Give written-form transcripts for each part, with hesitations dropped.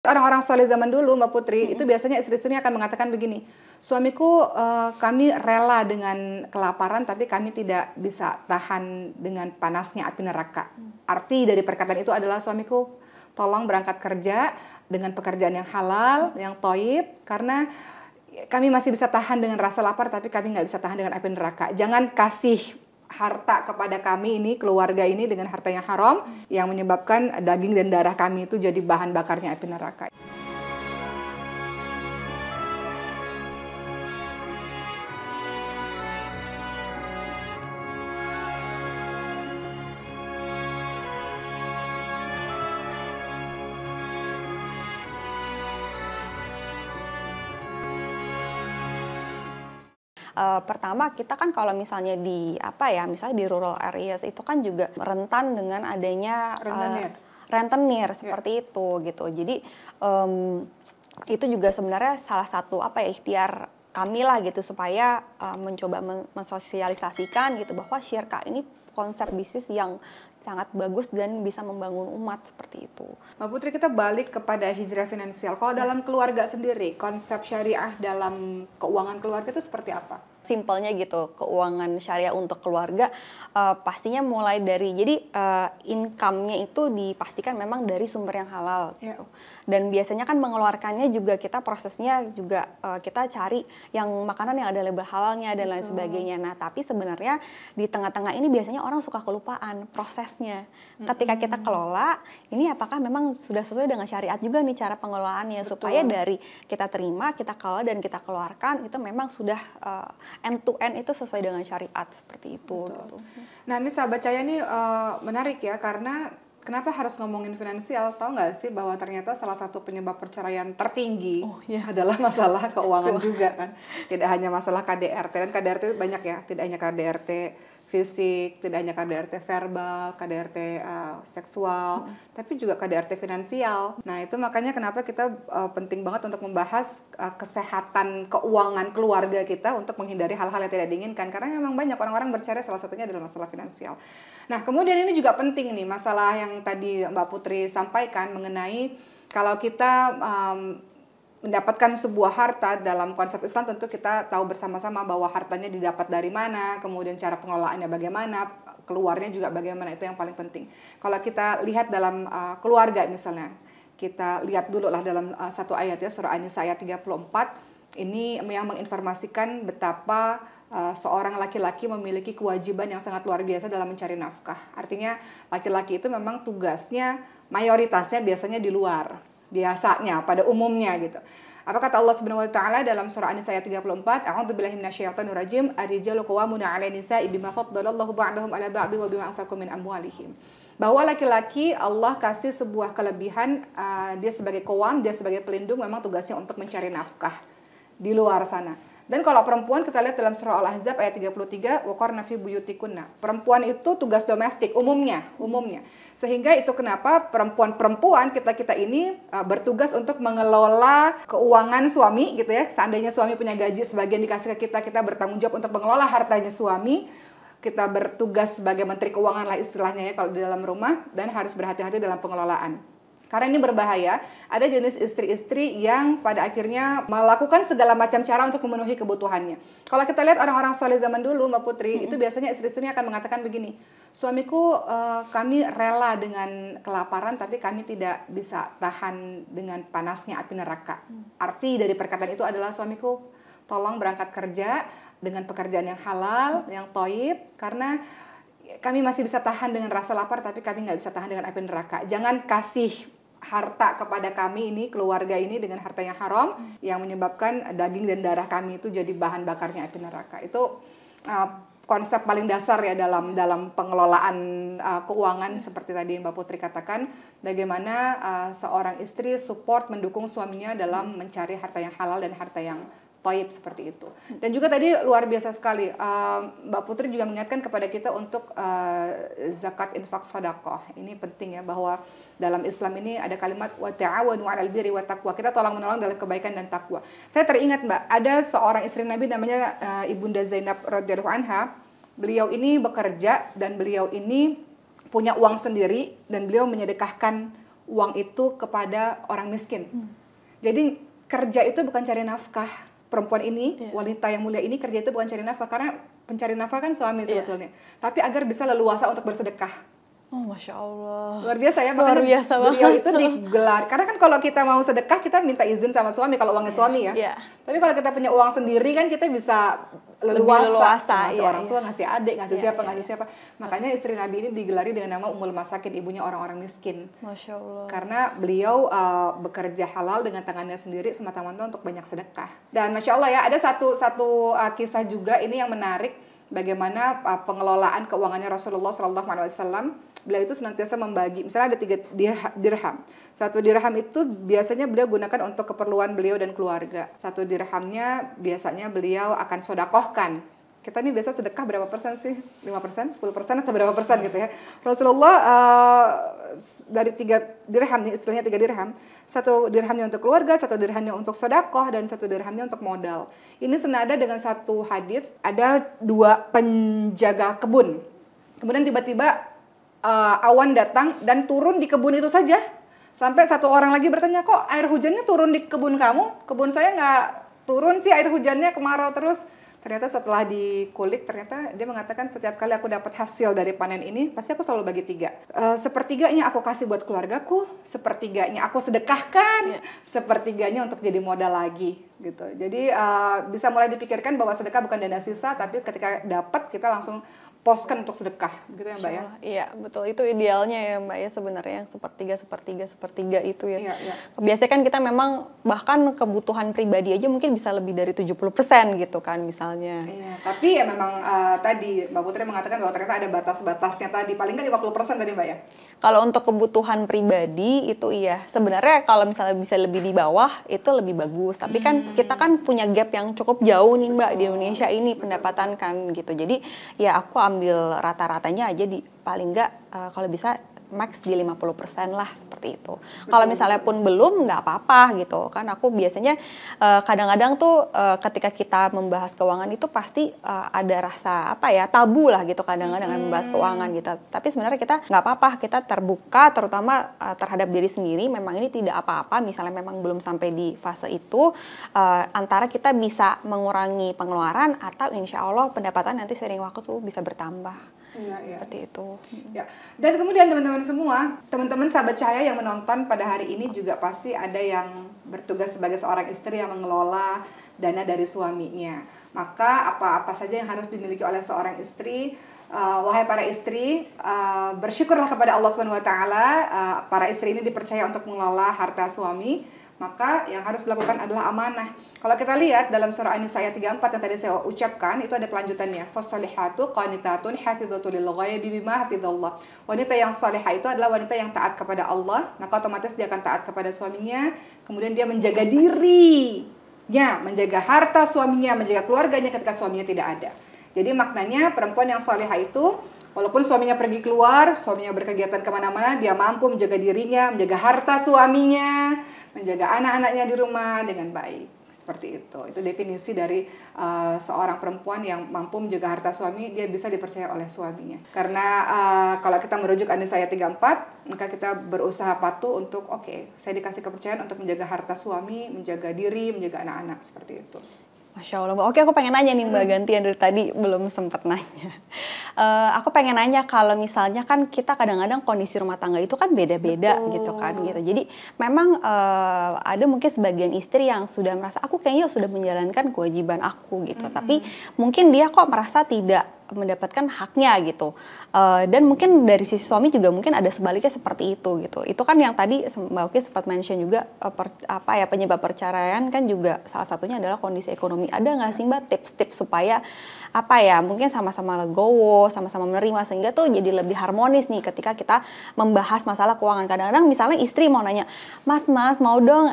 Orang-orang soleh zaman dulu, Mbak Putri, itu biasanya istri-istrinya akan mengatakan begini, suamiku, kami rela dengan kelaparan, tapi kami tidak bisa tahan dengan panasnya api neraka. Arti dari perkataan itu adalah, suamiku tolong berangkat kerja dengan pekerjaan yang halal, yang thayyib, karena kami masih bisa tahan dengan rasa lapar, tapi kami nggak bisa tahan dengan api neraka. Jangan kasih harta kepada kami ini, keluarga ini, dengan harta yang haram yang menyebabkan daging dan darah kami itu jadi bahan bakarnya api neraka. Pertama, kita kan kalau misalnya di misalnya di rural areas itu kan juga rentan dengan adanya rentenir seperti itu gitu. Jadi itu juga sebenarnya salah satu ikhtiar kami lah gitu, supaya mencoba mensosialisasikan gitu bahwa syirka ini konsep bisnis yang sangat bagus dan bisa membangun umat seperti itu. Mbak Putri, kita balik kepada hijrah finansial. Kalau dalam keluarga sendiri, konsep syariah dalam keuangan keluarga itu seperti apa? Simpelnya gitu, keuangan syariah untuk keluarga pastinya mulai dari, jadi income-nya itu dipastikan memang dari sumber yang halal gitu. Dan biasanya kan mengeluarkannya juga kita prosesnya juga kita cari yang makanan yang ada label halalnya dan lain sebagainya. Nah, tapi sebenarnya di tengah-tengah ini biasanya orang suka kelupaan prosesnya. Ketika kita kelola, ini apakah memang sudah sesuai dengan syariat juga nih cara pengelolaannya, supaya dari kita terima, kita kelola dan kita keluarkan itu memang sudah end to end itu sesuai dengan syariat seperti itu. Gitu. Nah, ini sahabat Cahaya nih menarik ya, karena kenapa harus ngomongin finansial? Tahu nggak sih bahwa ternyata salah satu penyebab perceraian tertinggi adalah masalah keuangan juga kan. Tidak hanya masalah KDRT, dan KDRT itu banyak ya, tidak hanya KDRT fisik, tidak hanya KDRT verbal, KDRT seksual, tapi juga KDRT finansial. Nah, itu makanya kenapa kita penting banget untuk membahas kesehatan keuangan keluarga kita untuk menghindari hal-hal yang tidak diinginkan, karena memang banyak orang-orang bercerai salah satunya adalah masalah finansial. Nah, kemudian ini juga penting nih, masalah yang tadi Mbak Putri sampaikan mengenai kalau kita mendapatkan sebuah harta dalam konsep Islam, tentu kita tahu bersama-sama bahwa hartanya didapat dari mana, kemudian cara pengelolaannya bagaimana, keluarnya juga bagaimana, itu yang paling penting. Kalau kita lihat dalam keluarga misalnya, kita lihat dulu lah dalam satu ayat ya, surah An-Nisa ayat 34, ini yang menginformasikan betapa seorang laki-laki memiliki kewajiban yang sangat luar biasa dalam mencari nafkah. Artinya laki-laki itu memang tugasnya, mayoritasnya biasanya di luar. Biasanya, pada umumnya gitu. Apa kata Allah Subhanahu wa taala dalam surah An-Nisa ayat 34? A'udzubillahi minasyaitonir rajim. Ar-rijalu qawwamuna 'alan nisa'i bima faddalallahu ba'dahum 'ala ba'din wa bima anfaqu min amwalihim. Bahwa laki-laki Allah kasih sebuah kelebihan, dia sebagai qawwam, dia sebagai pelindung, memang tugasnya untuk mencari nafkah di luar sana. Dan kalau perempuan, kita lihat dalam surah Al-Ahzab ayat 33, waqarna fi buyutikunna. Perempuan itu tugas domestik umumnya. Sehingga itu kenapa perempuan kita ini bertugas untuk mengelola keuangan suami gitu ya. Seandainya suami punya gaji sebagian dikasih ke kita bertanggung jawab untuk mengelola hartanya suami. Kita bertugas sebagai menteri keuangan lah istilahnya ya kalau di dalam rumah, dan harus berhati-hati dalam pengelolaan. Karena ini berbahaya, ada jenis istri-istri yang pada akhirnya melakukan segala macam cara untuk memenuhi kebutuhannya. Kalau kita lihat orang-orang soleh zaman dulu, Mbak Putri, itu biasanya istri-istrinya akan mengatakan begini, suamiku, kami rela dengan kelaparan, tapi kami tidak bisa tahan dengan panasnya api neraka. Arti dari perkataan itu adalah, suamiku tolong berangkat kerja dengan pekerjaan yang halal, yang thayyib, karena kami masih bisa tahan dengan rasa lapar, tapi kami nggak bisa tahan dengan api neraka. Jangan kasih harta kepada kami ini, keluarga ini, dengan harta yang haram yang menyebabkan daging dan darah kami itu jadi bahan bakarnya api neraka. Itu konsep paling dasar ya dalam pengelolaan keuangan, seperti tadi Mbak Putri katakan, bagaimana seorang istri support mendukung suaminya dalam mencari harta yang halal dan harta yang thayyib seperti itu. Dan juga tadi luar biasa sekali, Mbak Putri juga mengingatkan kepada kita untuk zakat, infak, sedekah. Ini penting ya, bahwa dalam Islam ini ada kalimat wa ta'awanu 'alal birri wat taqwa. Kita tolong-menolong dalam kebaikan dan takwa. Saya teringat, Mbak, ada seorang istri Nabi namanya Ibunda Zainab radhiyallahu anha. Beliau ini bekerja dan beliau ini punya uang sendiri, dan beliau menyedekahkan uang itu kepada orang miskin. Jadi kerja itu bukan cari nafkah. Perempuan ini, wanita yang mulia ini kerja itu bukan cari nafkah, karena pencari nafkah kan suami sebetulnya. Tapi agar bisa leluasa untuk bersedekah. Oh, Masya Allah. Luar biasa ya, Luar biasa beliau itu digelar. Karena kan kalau kita mau sedekah, kita minta izin sama suami kalau uangnya suami ya. Tapi kalau kita punya uang sendiri kan kita bisa leluasa. Ngasih orang tua, ngasih adik, ngasih siapa. Makanya istri Nabi ini digelari dengan nama Ummul Masakin, ibunya orang-orang miskin. Masya Allah. Karena beliau bekerja halal dengan tangannya sendiri semata-mata untuk banyak sedekah. Dan Masya Allah ya, ada satu kisah juga ini yang menarik. Bagaimana pengelolaan keuangannya Rasulullah SAW. Beliau itu senantiasa membagi, misalnya ada 3 dirham. 1 dirham itu biasanya beliau gunakan untuk keperluan beliau dan keluarga. 1 dirhamnya biasanya beliau akan sodakohkan. Kita ini biasa sedekah berapa persen sih? 5%, 10% atau berapa persen gitu ya. Rasulullah dari 3 dirham, istilahnya 3 dirham. 1 dirhamnya untuk keluarga, 1 dirhamnya untuk sodakoh, dan 1 dirhamnya untuk modal. Ini senada dengan satu hadis, ada 2 penjaga kebun. Kemudian tiba-tiba awan datang dan turun di kebun itu saja. Sampai satu orang lagi bertanya, kok air hujannya turun di kebun kamu? Kebun saya nggak turun sih air hujannya, kemarau terus. Ternyata setelah dikulik, ternyata dia mengatakan setiap kali aku dapat hasil dari panen ini, pasti aku selalu bagi 3. Sepertiganya aku kasih buat keluargaku, sepertiganya aku sedekahkan, sepertiganya untuk jadi modal lagi. Gitu. Jadi bisa mulai dipikirkan bahwa sedekah bukan dana sisa, tapi ketika dapat kita langsung poskan untuk sedekah, gitu ya Mbak ya? Iya, betul. Itu idealnya ya Mbak ya, sebenarnya yang sepertiga itu ya. Iya. Biasanya kan kita memang bahkan kebutuhan pribadi aja mungkin bisa lebih dari 70% gitu kan misalnya. Iya, tapi ya memang tadi Mbak Putri mengatakan bahwa ternyata ada batas-batasnya tadi, paling kan 50% tadi Mbak ya? Kalau untuk kebutuhan pribadi itu iya, sebenarnya kalau misalnya bisa lebih di bawah itu lebih bagus. Tapi kan kita kan punya gap yang cukup jauh nih Mbak di Indonesia ini pendapatan kan gitu. Jadi ya aku ambil rata-ratanya aja di paling enggak kalau bisa max di 50% lah seperti itu. Kalau misalnya pun belum nggak apa-apa gitu kan. Aku biasanya kadang-kadang tuh ketika kita membahas keuangan itu pasti ada rasa apa ya tabu lah gitu kadang-kadang dengan membahas keuangan gitu. Tapi sebenarnya kita nggak apa-apa, kita terbuka terutama terhadap diri sendiri. Memang ini tidak apa-apa. Misalnya memang belum sampai di fase itu, antara kita bisa mengurangi pengeluaran atau insya Allah pendapatan nanti seiring waktu tuh bisa bertambah. Iya. Seperti itu. Ya. Dan kemudian teman-teman semua, teman-teman sahabat cahaya yang menonton pada hari ini juga pasti ada yang bertugas sebagai seorang istri yang mengelola dana dari suaminya. Maka apa-apa saja yang harus dimiliki oleh seorang istri, wahai para istri, bersyukurlah kepada Allah Subhanahu wa taala, para istri ini dipercaya untuk mengelola harta suami. Maka yang harus dilakukan adalah amanah. Kalau kita lihat dalam surah An-Nisa ayat 34 yang tadi saya ucapkan, itu ada kelanjutannya. Fasolihatu qanitatun hafidhatul lil ghaibi bima hafidhallah. Wanita yang salihah itu adalah wanita yang taat kepada Allah, maka otomatis dia akan taat kepada suaminya. Kemudian dia menjaga dirinya, menjaga harta suaminya, menjaga keluarganya ketika suaminya tidak ada. Jadi maknanya perempuan yang salihah itu, walaupun suaminya pergi keluar, suaminya berkegiatan kemana-mana, dia mampu menjaga dirinya, menjaga harta suaminya, menjaga anak-anaknya di rumah dengan baik. Seperti itu. Itu definisi dari seorang perempuan yang mampu menjaga harta suami, dia bisa dipercaya oleh suaminya. Karena kalau kita merujuk An-Nisa ayat 34, maka kita berusaha patuh untuk, saya dikasih kepercayaan untuk menjaga harta suami, menjaga diri, menjaga anak-anak, seperti itu. Masya Allah. Oke, aku pengen nanya nih Mbak, gantian dari tadi belum sempat nanya. Aku pengen nanya kalau misalnya kan kita kadang-kadang kondisi rumah tangga itu kan beda-beda gitu kan gitu. Jadi memang ada mungkin sebagian istri yang sudah merasa aku kayaknya sudah menjalankan kewajiban aku gitu. Tapi mungkin dia kok merasa tidak mendapatkan haknya gitu. Dan mungkin dari sisi suami juga mungkin ada sebaliknya seperti itu gitu. Itu kan yang tadi Mbak Uki sempat mention juga penyebab perceraian kan juga salah satunya adalah kondisi ekonomi. Ada nggak sih Mbak tips-tips supaya mungkin sama-sama legowo, sama-sama menerima sehingga tuh jadi lebih harmonis nih ketika kita membahas masalah keuangan. Kadang-kadang misalnya istri mau nanya, Mas mau dong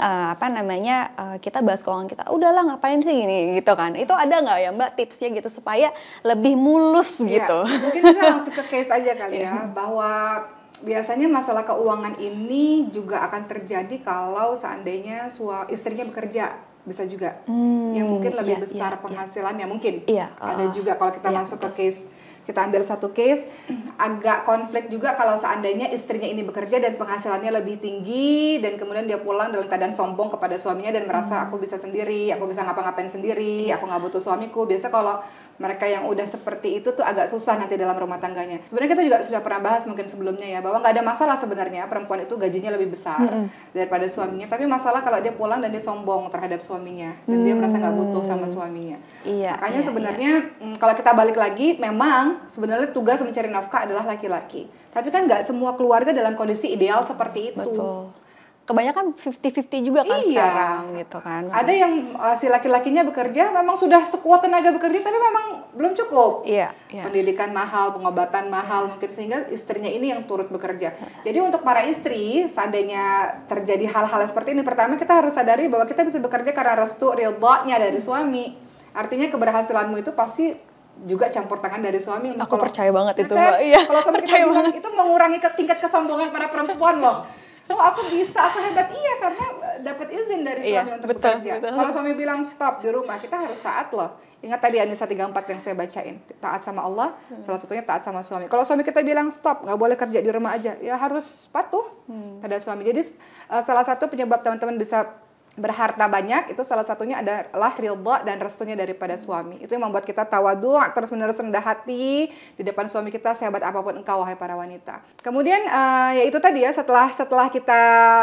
kita bahas keuangan kita. Udahlah ngapain sih gini gitu kan. Itu ada nggak ya Mbak tipsnya gitu supaya lebih mulus gitu? Mungkin kita langsung ke case aja kali ya, bahwa biasanya masalah keuangan ini juga akan terjadi kalau seandainya istrinya bekerja. Bisa juga yang mungkin lebih besar penghasilannya mungkin ada juga kalau kita masuk ke kita ambil satu case, agak konflik juga kalau seandainya istrinya ini bekerja dan penghasilannya lebih tinggi, dan kemudian dia pulang dalam keadaan sombong kepada suaminya dan merasa aku bisa sendiri, aku bisa ngapa-ngapain sendiri, aku nggak butuh suamiku. Biasa kalau mereka yang udah seperti itu tuh agak susah nanti dalam rumah tangganya. Sebenarnya kita juga sudah pernah bahas mungkin sebelumnya ya, bahwa nggak ada masalah sebenarnya perempuan itu gajinya lebih besar daripada suaminya, tapi masalah kalau dia pulang dan dia sombong terhadap suaminya dan dia merasa nggak butuh sama suaminya. Makanya sebenarnya kalau kita balik lagi, memang sebenarnya tugas mencari nafkah adalah laki-laki, tapi kan nggak semua keluarga dalam kondisi ideal seperti itu. Betul. Kebanyakan 50-50 juga kan sekarang gitu kan. Ada yang si laki-lakinya bekerja memang sudah sekuat tenaga bekerja, tapi memang belum cukup. Pendidikan mahal, pengobatan mahal mungkin, sehingga istrinya ini yang turut bekerja. Jadi untuk para istri, seandainya terjadi hal-hal seperti ini, pertama kita harus sadari bahwa kita bisa bekerja karena restu ridhonya dari suami. Artinya keberhasilanmu itu pasti juga campur tangan dari suami. Aku percaya banget itu, Mbak. Iya. Kalau suami kita bilang, itu mengurangi tingkat kesombongan para perempuan loh. Oh, aku bisa, aku hebat. Iya, karena dapat izin dari suami untuk bekerja. Kalau suami bilang stop di rumah, kita harus taat loh. Ingat tadi An-Nisa 34 yang saya bacain. Taat sama Allah, salah satunya taat sama suami. Kalau suami kita bilang stop, nggak boleh kerja di rumah aja, ya harus patuh pada suami. Jadi salah satu penyebab teman-teman bisa berharta banyak itu salah satunya adalah ridha dan restunya daripada suami. Itu yang membuat kita tawadhu, terus-menerus rendah hati di depan suami kita, sehebat apapun engkau wahai para wanita. Kemudian ya itu tadi ya, setelah kita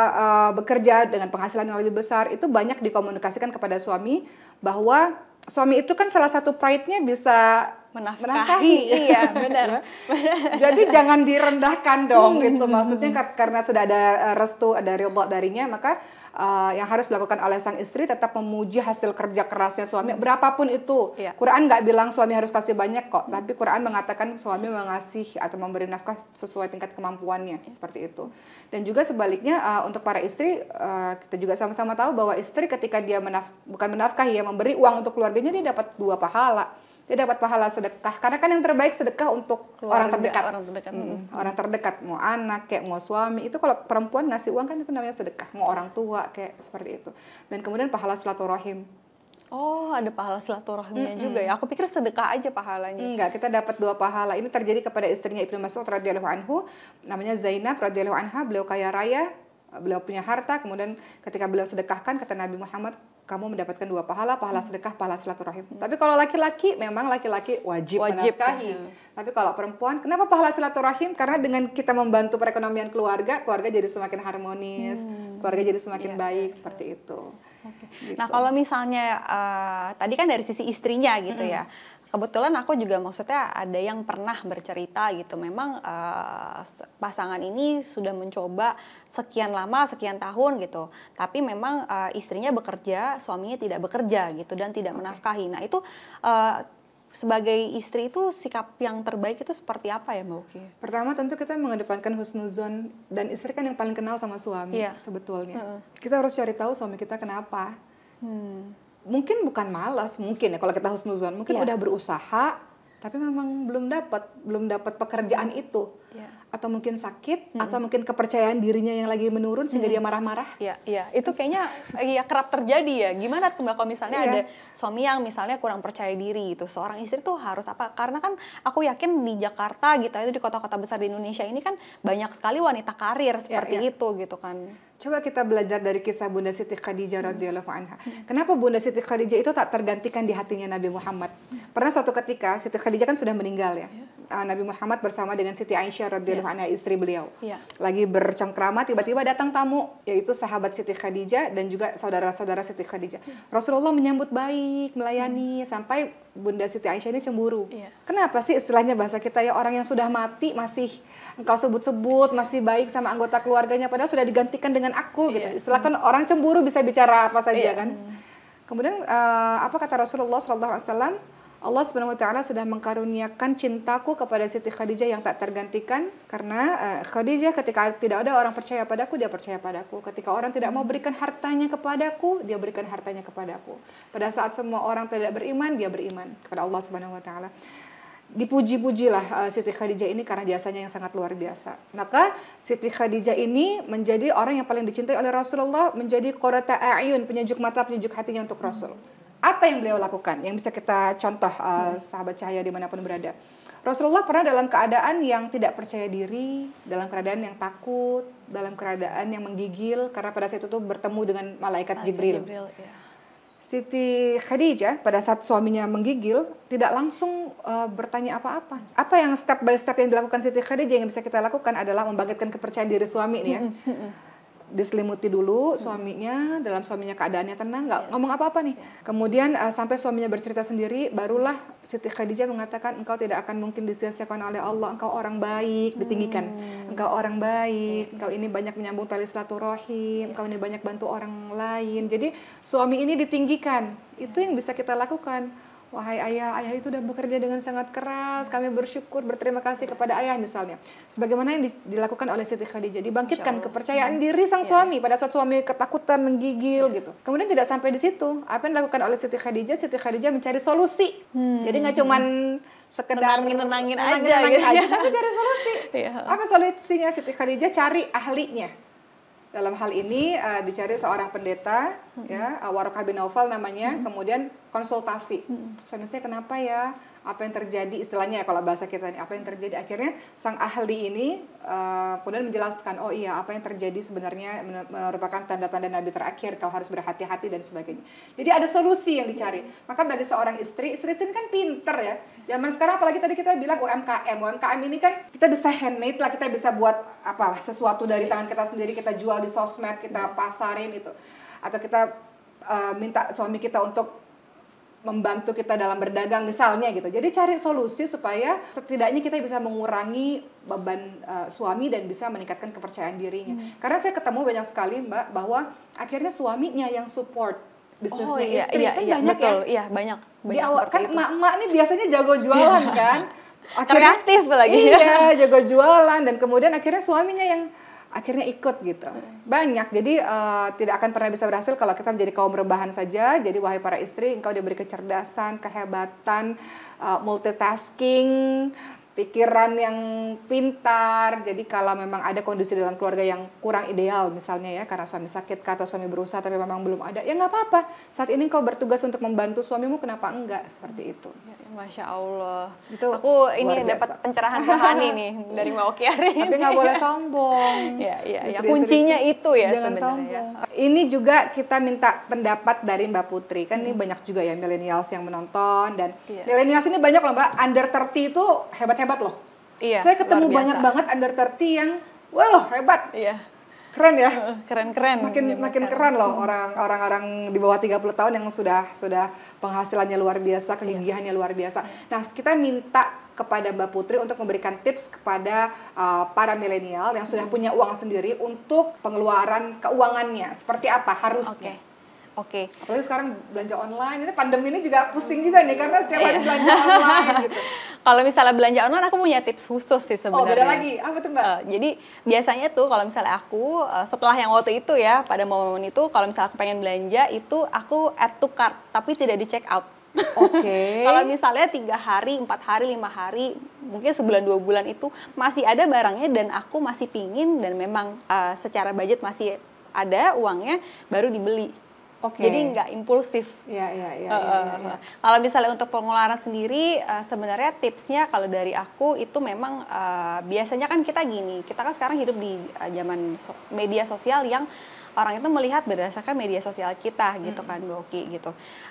bekerja dengan penghasilan yang lebih besar, itu banyak dikomunikasikan kepada suami bahwa suami itu kan salah satu pride-nya bisa menafkahi. Iya, benar. Jadi jangan direndahkan dong gitu. Maksudnya karena sudah ada restu, ada ridha darinya, maka yang harus dilakukan oleh sang istri tetap memuji hasil kerja kerasnya suami, berapapun itu. Quran nggak bilang suami harus kasih banyak kok, tapi Quran mengatakan suami mengasih atau memberi nafkah sesuai tingkat kemampuannya, seperti itu. Dan juga sebaliknya untuk para istri, kita juga sama-sama tahu bahwa istri ketika dia bukan menafkahi, ya memberi uang untuk keluarganya, dia dapat 2 pahala. Dia dapat pahala sedekah, karena kan yang terbaik sedekah untuk orang terdekat. Orang terdekat, mau anak kayak mau suami, itu kalau perempuan ngasih uang kan itu namanya sedekah, mau orang tua kayak seperti itu. Dan kemudian pahala silaturahim. Oh, ada pahala silaturahimnya juga ya. Aku pikir sedekah aja pahalanya. Enggak, kita dapat 2 pahala. Ini terjadi kepada istrinya Ibnu Mas'ud radhiyallahu anhu, namanya Zainab radhiyallahu anha. Beliau kaya raya, beliau punya harta, kemudian ketika beliau sedekahkan, kata Nabi Muhammad, kamu mendapatkan 2 pahala, pahala sedekah, pahala silaturahim. Tapi kalau laki-laki, memang laki-laki wajib menafkahi. Tapi kalau perempuan, kenapa pahala silaturahim? Karena dengan kita membantu perekonomian keluarga, keluarga jadi semakin harmonis, keluarga jadi semakin baik, seperti itu. Gitu. Nah, kalau misalnya tadi kan dari sisi istrinya gitu ya. Kebetulan aku juga maksudnya ada yang pernah bercerita gitu, memang pasangan ini sudah mencoba sekian lama, sekian tahun gitu, tapi memang istrinya bekerja, suaminya tidak bekerja gitu dan tidak menafkahi. Nah itu sebagai istri itu sikap yang terbaik itu seperti apa ya Mbak Uki? Pertama tentu kita mengedepankan husnuzon, dan istri kan yang paling kenal sama suami sebetulnya. Kita harus cari tahu suami kita kenapa. Mungkin bukan malas, mungkin ya kalau kita husnuzon, mungkin udah berusaha tapi memang belum dapat pekerjaan itu. Atau mungkin sakit, atau mungkin kepercayaan dirinya yang lagi menurun sehingga dia marah-marah. Iya, itu kayaknya kerap terjadi ya. Gimana tuh Mbak kalau misalnya ada suami yang misalnya kurang percaya diri gitu. Seorang istri tuh harus apa? Karena kan aku yakin di Jakarta gitu, itu di kota-kota besar di Indonesia ini kan banyak sekali wanita karir seperti itu gitu kan. Coba kita belajar dari kisah Bunda Siti Khadijah radhiyallahu anha. Kenapa Bunda Siti Khadijah itu tak tergantikan di hatinya Nabi Muhammad? Pernah suatu ketika Siti Khadijah kan sudah meninggal ya. Nabi Muhammad bersama dengan Siti Aisyah radhiyallahu anha, istri beliau. Lagi bercengkrama, tiba-tiba datang tamu, yaitu sahabat Siti Khadijah dan juga saudara-saudara Siti Khadijah. Rasulullah menyambut baik, melayani, sampai Bunda Siti Aisyah ini cemburu. Kenapa sih, istilahnya bahasa kita ya, orang yang sudah mati masih engkau sebut-sebut, masih baik sama anggota keluarganya, padahal sudah digantikan dengan aku gitu. Istilah kan orang cemburu bisa bicara apa saja kan. Kemudian apa kata Rasulullah SAW? Allah Subhanahu wa taala sudah mengkaruniakan cintaku kepada Siti Khadijah yang tak tergantikan, karena Khadijah ketika tidak ada orang percaya padaku, dia percaya padaku. Ketika orang tidak mau berikan hartanya kepadaku, dia berikan hartanya kepadaku. Pada saat semua orang tidak beriman, dia beriman kepada Allah Subhanahu wa taala. Dipuji-pujilah Siti Khadijah ini karena jasanya yang sangat luar biasa. Maka Siti Khadijah ini menjadi orang yang paling dicintai oleh Rasulullah, menjadi qurrata a'yun, penyejuk mata, penyejuk hatinya untuk Rasul. Apa yang beliau lakukan? Yang bisa kita contoh sahabat cahaya dimanapun berada. Rasulullah pernah dalam keadaan yang tidak percaya diri, dalam keadaan yang takut, dalam keadaan yang menggigil karena pada saat itu tuh bertemu dengan malaikat Jibril. Ya. Siti Khadijah pada saat suaminya menggigil tidak langsung bertanya apa-apa. Apa yang step by step yang dilakukan Siti Khadijah yang bisa kita lakukan adalah membangkitkan kepercayaan diri suami nih ya. Diselimuti dulu suaminya, dalam suaminya keadaannya tenang, nggak ngomong apa-apa nih. Kemudian sampai suaminya bercerita sendiri, barulah Siti Khadijah mengatakan, engkau tidak akan mungkin disia-siakan oleh Allah, engkau orang baik, ditinggikan. Engkau orang baik, engkau ini banyak menyambung tali silaturahim, engkau ini banyak bantu orang lain. Jadi suami ini ditinggikan, itu yang bisa kita lakukan. Wahai ayah, ayah itu sudah bekerja dengan sangat keras, kami bersyukur, berterima kasih kepada ayah misalnya. Sebagaimana yang dilakukan oleh Siti Khadijah, dibangkitkan kepercayaan diri sang suami pada saat suami ketakutan, menggigil gitu. Kemudian tidak sampai di situ, apa yang dilakukan oleh Siti Khadijah mencari solusi. Jadi nggak cuman sekedar nenangin aja gitu, tapi cari solusi. Apa solusinya Siti Khadijah? Cari ahlinya. Dalam hal ini dicari seorang pendeta, ya, Waraqah bin Naufal namanya, kemudian konsultasi. Suami saya kenapa ya? Apa yang terjadi? Istilahnya ya kalau bahasa kita nih, apa yang terjadi? Akhirnya sang ahli ini kemudian menjelaskan, oh iya, apa yang terjadi sebenarnya merupakan tanda-tanda Nabi terakhir, kau harus berhati-hati dan sebagainya. Jadi ada solusi yang dicari. Maka bagi seorang istri kan pinter ya. Zaman sekarang apalagi tadi kita bilang UMKM ini kan kita bisa handmade lah, kita bisa buat apa sesuatu dari tangan kita sendiri, kita jual di sosmed, kita pasarin itu. Atau kita minta suami kita untuk membantu kita dalam berdagang misalnya gitu. Jadi cari solusi supaya setidaknya kita bisa mengurangi beban suami dan bisa meningkatkan kepercayaan dirinya. Karena saya ketemu banyak sekali Mbak bahwa akhirnya suaminya yang support bisnisnya istri kan banyak betul. ya. Banyak Di awal kan emak-emak nih biasanya jago jualan kan. Akhirnya, kreatif lagi. Iya, jago jualan dan kemudian akhirnya suaminya yang akhirnya ikut gitu. Banyak. Jadi tidak akan pernah bisa berhasil kalau kita menjadi kaum rebahan saja. Jadi wahai para istri, engkau diberi kecerdasan, kehebatan, multitasking, pikiran yang pintar. Jadi kalau memang ada kondisi dalam keluarga yang kurang ideal misalnya ya, karena suami sakit atau suami berusaha tapi memang belum ada, ya nggak apa-apa. Saat ini kau bertugas untuk membantu suamimu, kenapa enggak? Seperti itu. Masya Allah. Itu aku ini dapat pencerahan rohani nih dari Mbak Oki hari ini. Tapi nggak boleh sombong. Ya, kuncinya itu ya sebenarnya. Ini juga kita minta pendapat dari Mbak Putri. Kan ini banyak juga ya millennials yang menonton dan millennials ini banyak loh Mbak. Under 30 itu hebat-hebat loh. Iya. Saya ketemu banyak banget under 30 yang wah hebat. Iya. Keren ya, keren-keren. Makin keren loh orang-orang di bawah 30 tahun yang sudah penghasilannya luar biasa, kegigihannya luar biasa. Nah, kita minta kepada Mbak Putri untuk memberikan tips kepada para milenial yang sudah punya uang sendiri untuk pengeluaran keuangannya. Seperti apa harusnya? Oke. Apalagi sekarang belanja online, ini pandemi ini juga pusing juga nih karena setiap hari belanja online gitu. Kalau misalnya belanja online aku punya tips khusus sih sebenarnya. Oh, beda lagi. Apa tuh, Mbak? Jadi biasanya tuh kalau misalnya aku setelah yang waktu itu ya, pada momen itu kalau misalnya aku pengen belanja itu aku add to cart tapi tidak di check out. Oke. Kalau misalnya 3 hari, 4 hari, 5 hari, mungkin sebulan 2 bulan itu masih ada barangnya dan aku masih pingin dan memang secara budget masih ada uangnya, baru dibeli. Jadi nggak impulsif. Iya. Kalau misalnya untuk pengeluaran sendiri, sebenarnya tipsnya kalau dari aku itu memang biasanya kan kita gini, kita kan sekarang hidup di zaman media sosial yang orang itu melihat berdasarkan media sosial kita gitu kan, Mbak Oki gitu.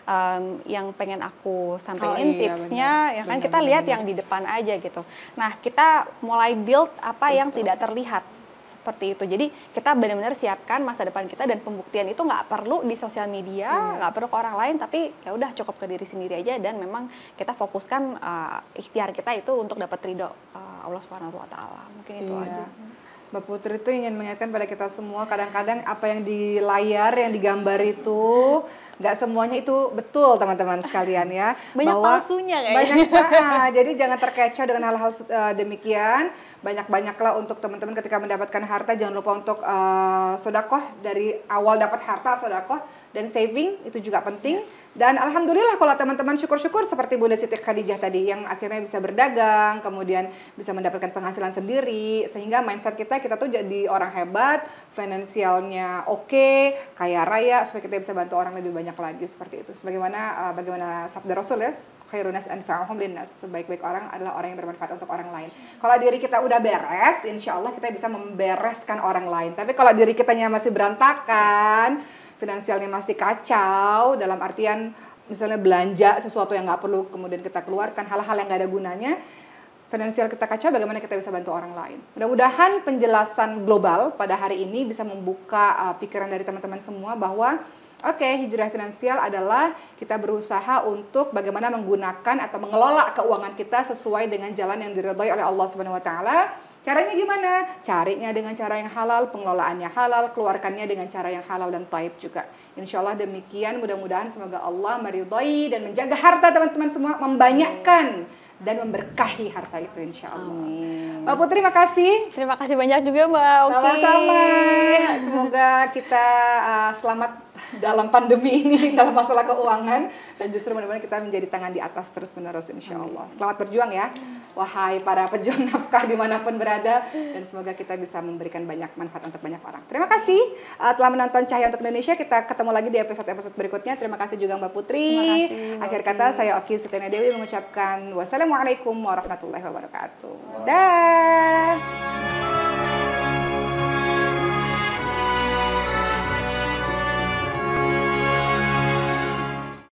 Yang pengen aku sampaikan tipsnya, ya kan kita lihat yang di depan aja gitu. Nah, kita mulai build apa yang tidak terlihat. Seperti itu. Jadi kita benar-benar siapkan masa depan kita dan pembuktian itu nggak perlu di sosial media, nggak perlu ke orang lain, tapi ya udah cukup ke diri sendiri aja dan memang kita fokuskan ikhtiar kita itu untuk dapat ridho Allah Subhanahu wa taala. Mungkin itu aja sih. Mbak Putri itu ingin mengingatkan pada kita semua, kadang-kadang apa yang di layar, yang digambar itu nggak semuanya itu betul teman-teman sekalian ya. Banyak palsunya kayaknya. Jadi jangan terkecoh dengan hal-hal demikian. Banyak-banyaklah untuk teman-teman ketika mendapatkan harta, jangan lupa untuk sodakoh, dari awal dapat harta sodakoh, dan saving itu juga penting. Dan alhamdulillah kalau teman-teman syukur-syukur seperti Bunda Siti Khadijah tadi yang akhirnya bisa berdagang, kemudian bisa mendapatkan penghasilan sendiri, sehingga mindset kita tuh jadi orang hebat, finansialnya oke, kaya raya, supaya kita bisa bantu orang lebih banyak lagi seperti itu. Bagaimana sabda Rasul ya, khairunas anfa'uhum linnas. Sebaik-baik orang adalah orang yang bermanfaat untuk orang lain. Kalau diri kita udah beres, insya Allah kita bisa membereskan orang lain. Tapi kalau diri kitanya masih berantakan, finansialnya masih kacau, dalam artian misalnya belanja sesuatu yang nggak perlu kemudian kita keluarkan, hal-hal yang nggak ada gunanya, finansial kita kacau, bagaimana kita bisa bantu orang lain. Mudah-mudahan penjelasan global pada hari ini bisa membuka pikiran dari teman-teman semua bahwa oke, hijrah finansial adalah kita berusaha untuk bagaimana menggunakan atau mengelola keuangan kita sesuai dengan jalan yang diridhai oleh Allah Subhanahu wa taala. Caranya gimana? Carinya dengan cara yang halal, pengelolaannya halal, keluarkannya dengan cara yang halal dan thayyib juga. Insya Allah demikian, mudah-mudahan semoga Allah meridhai dan menjaga harta teman-teman semua, membanyakkan dan memberkahi harta itu insya Allah. Amin. Mbak Putri, makasih. Terima kasih banyak juga Mbak Oki. Sama-sama. Semoga kita selamat dalam pandemi ini, dalam masalah keuangan, dan justru mudah-mudahan kita menjadi tangan di atas terus-menerus insya Allah. Selamat berjuang ya, wahai para pejuang nafkah dimanapun berada, dan semoga kita bisa memberikan banyak manfaat untuk banyak orang. Terima kasih telah menonton Cahaya untuk Indonesia. Kita ketemu lagi di episode-episode berikutnya. Terima kasih juga Mbak Putri. Akhir kata saya Oki Setiana Dewi mengucapkan wassalamualaikum warahmatullahi wabarakatuh. Dah.